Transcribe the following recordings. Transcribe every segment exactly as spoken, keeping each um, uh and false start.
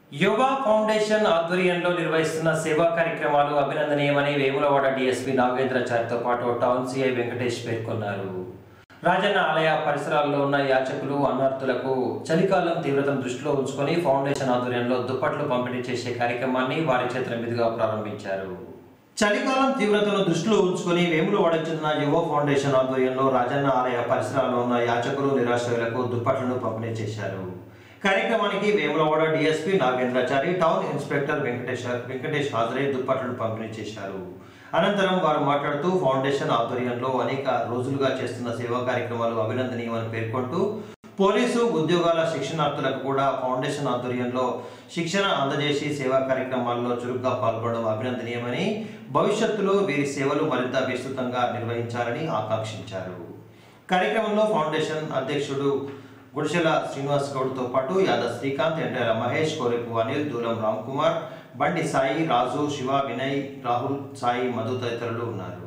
యువ ఫౌండేషన్ ఆధ్వర్యంలో నిర్వహిస్తున్న సేవా కార్యక్రమాలు అభినందనీయమని వేములవాడ డీఎస్పీ నాగేంద్రాచారితో పాటు టౌన్ సీఐ వెంకటేష్ పేర్కొన్నారు. రాజన్న ఆలయ పరిసరాల్లో ఉన్న యాచకులు అన్నార్థులకు చలికాలం తీవ్రతను దృష్టిలో ఉంచుకొని ఫౌండేషన్ ఆధ్వర్యంలో దుప్పట్లు పంపిణీ చేసే కార్యక్రమాన్ని వారి చేతుల మీదుగా ప్రారంభించారు. చలికాలం తీవ్రతను దృష్టిలో ఉంచుకొని వేములవాడకు చెందిన యువ ఫౌండేషన్ ఆధ్వర్యంలో రాజన్న ఆలయ పరిసరాల్లో ఉన్న యాచకులు నిరాశ్రయులకు దుప్పట్లను పంపిణీ చేశారు. కార్యక్రమానికి Vemulawada DSP Nagendrachari, town inspector Venkatesh Venkatesh హాజరై దుప్పట్లను పంపిణీ చేశారు. అనంతరం వారు మాట్లాడుతూ ఫౌండేషన్ ఆధ్వర్యంలో అనేక రోజులుగా చేస్తున్న సేవా కార్యక్రమాలు అభినందనీయమని పేర్కొంటూ పోలీసు ఉద్యోగాల శిక్షణార్థులకు కూడా ఫౌండేషన్ ఆధ్వర్యంలో శిక్షణ అందజేసి సేవా కార్యక్రమాల్లో చురుగ్గా పాల్గొనడం అభినందనీయమని, భవిష్యత్తులో వీరి సేవలు మరింత విస్తృతంగా నిర్వహించాలని ఆకాంక్షించారు. కార్యక్రమంలో ఫౌండేషన్ అధ్యక్షుడు గుడిశెల శ్రీనివాస్ గౌడ్తో పాటు యాదవ్ శ్రీకాంత్, ఎంటైల మహేష్, కోరెపు అనిల్, దూలం రామ్ కుమార్, బండి సాయి, రాజు, శివ, వినయ్, రాహుల్, సాయి, మధు తదితరులు ఉన్నారు.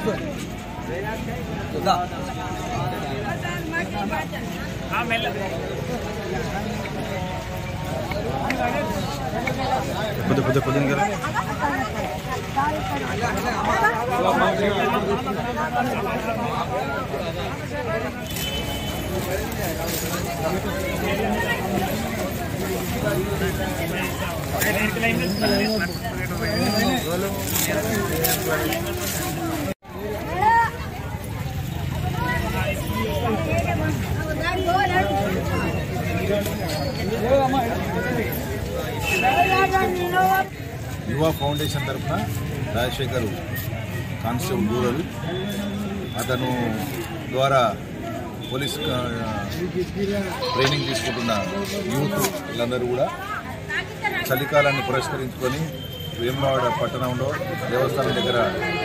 యువ ఫౌండేషన్ తరఫున రాజశేఖర్ కానిస్టేబుల్ రూరల్ అతను ద్వారా పోలీస్ ట్రైనింగ్ తీసుకుంటున్న యూత్ వీళ్ళందరూ కూడా చలికాలాన్ని పురస్కరించుకొని వేములవాడ పట్టణంలో దేవస్థానం దగ్గర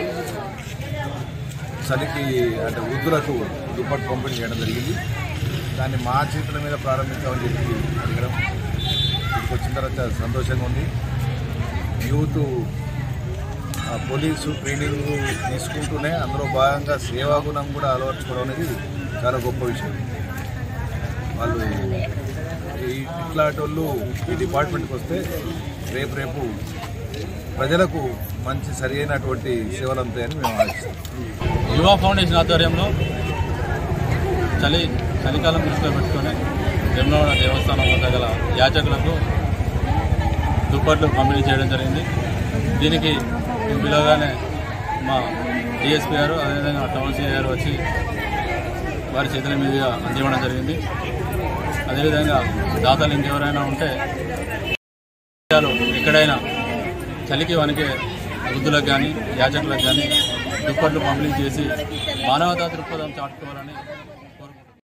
చలికి అంటే వృద్ధులకు దుప్పటి పంపిణీ చేయడం జరిగింది. దాన్ని మా చేతుల మీద ప్రారంభించామని చెప్పి అడగడం ఇక్కడికి వచ్చిన తర్వాత సంతోషంగా ఉంది. యూత్ పోలీసు ట్రైనింగ్ తీసుకుంటూనే అందులో భాగంగా సేవాగుణం కూడా అలవర్చుకోవడం అనేది చాలా గొప్ప విషయం. వాళ్ళు ఇట్లాంటి వాళ్ళు ఈ డిపార్ట్మెంట్కి వస్తే రేపు రేపు ప్రజలకు మంచి సరి అయినటువంటి సేవలు అందుతాయని మేము ఆశిస్తాం. యువ ఫౌండేషన్ ఆధ్వర్యంలో చలి చలికాలం దృష్టిలో పెట్టుకొని వేములవాడ దేవస్థానం వద్ద గల యాచకులకు దుప్పట్లు పంపిణీ చేయడం జరిగింది. దీనికి మేము పిలవగానే మా డిఎస్పీ గారు అదేవిధంగా టౌన్ సీఐ గారు వచ్చి వారి చేతుల మీదుగా అందివ్వడం జరిగింది. అదేవిధంగా దాతలు ఇంకెవరైనా ఉంటే ఎక్కడైనా చలికి వణికే వృద్ధులకు కానీ యాచకులకు కానీ దుప్పట్లు పంపిణీ చేసి మానవతా దృక్పథం చాటుకోవాలని